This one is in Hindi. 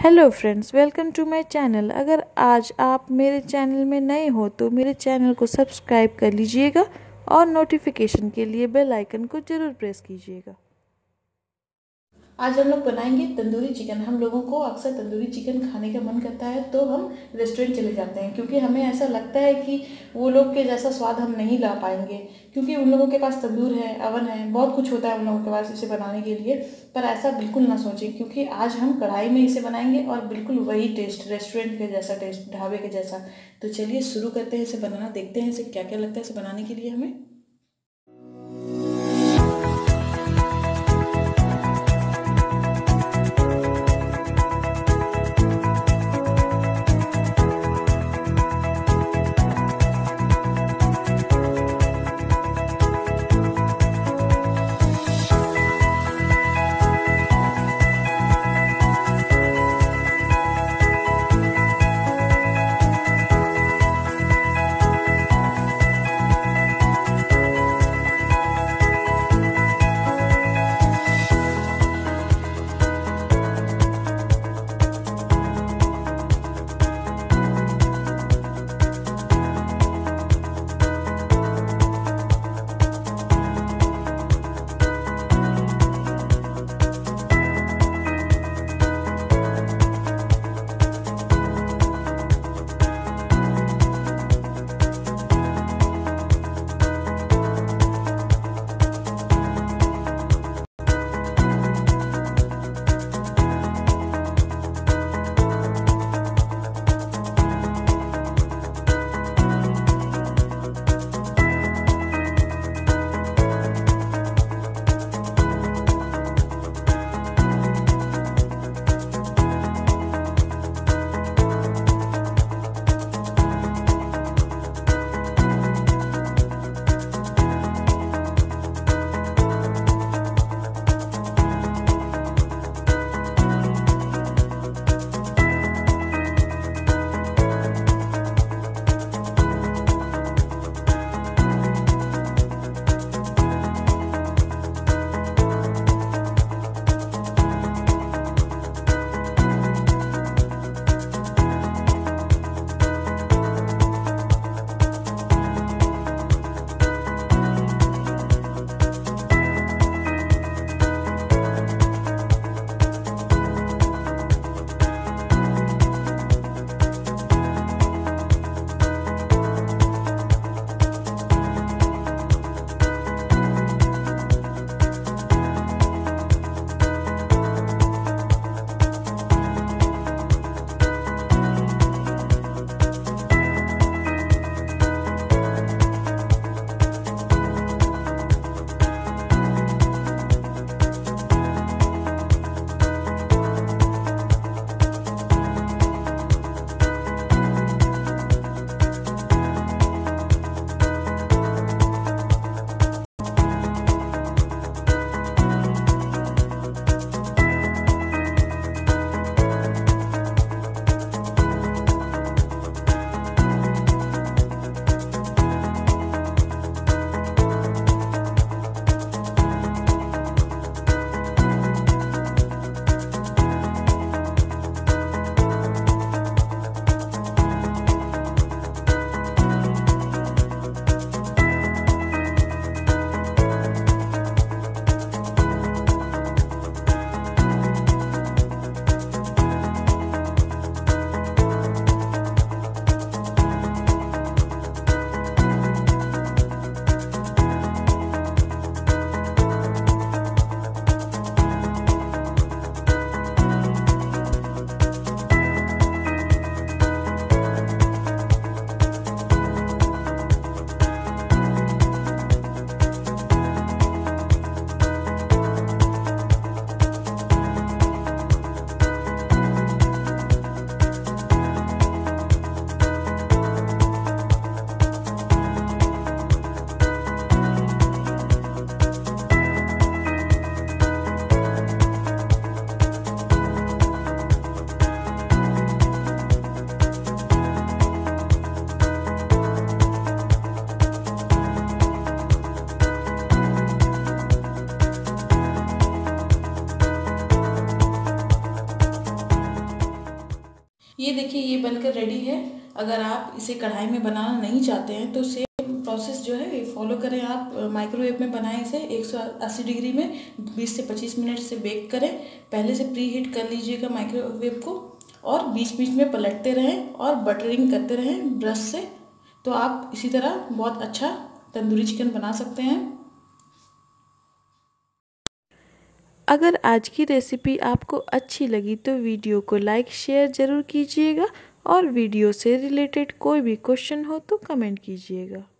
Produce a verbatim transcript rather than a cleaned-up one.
Hello friends, welcome to my channel. अगर आज आप मेरे चैनल में नए हो तो मेरे चैनल को सब्सक्राइब कर लीजिएगा और नोटिफिकेशन के लिए बेल आइकन को ज़रूर प्रेस कीजिएगा। आज हम लोग बनाएंगे तंदूरी चिकन। हम लोगों को अक्सर तंदूरी चिकन खाने का मन करता है तो हम रेस्टोरेंट चले जाते हैं, क्योंकि हमें ऐसा लगता है कि वो लोग के जैसा स्वाद हम नहीं ला पाएंगे, क्योंकि उन लोगों के पास तंदूर है, अवन है, बहुत कुछ होता है उन लोगों के पास इसे बनाने के लिए। पर ऐसा बिल्कुल ना सोचें, क्योंकि आज हम कढ़ाई में इसे बनाएंगे और बिल्कुल वही टेस्ट, रेस्टोरेंट के जैसा टेस्ट, ढाबे के जैसा। तो चलिए शुरू करते हैं इसे बनाना। देखते हैं इसे क्या क्या लगता है इसे बनाने के लिए हमें। ये देखिए ये बनकर रेडी है। अगर आप इसे कढ़ाई में बनाना नहीं चाहते हैं तो सेम प्रोसेस जो है फॉलो करें। आप माइक्रोवेव में बनाएं इसे एक सौ अस्सी डिग्री में बीस से पच्चीस मिनट से बेक करें। पहले से प्री हीट कर लीजिएगा माइक्रोवेव को और बीच बीच में पलटते रहें और बटरिंग करते रहें ब्रश से। तो आप इसी तरह बहुत अच्छा तंदूरी चिकन बना सकते हैं। अगर आज की रेसिपी आपको अच्छी लगी तो वीडियो को लाइक शेयर ज़रूर कीजिएगा और वीडियो से रिलेटेड कोई भी क्वेश्चन हो तो कमेंट कीजिएगा।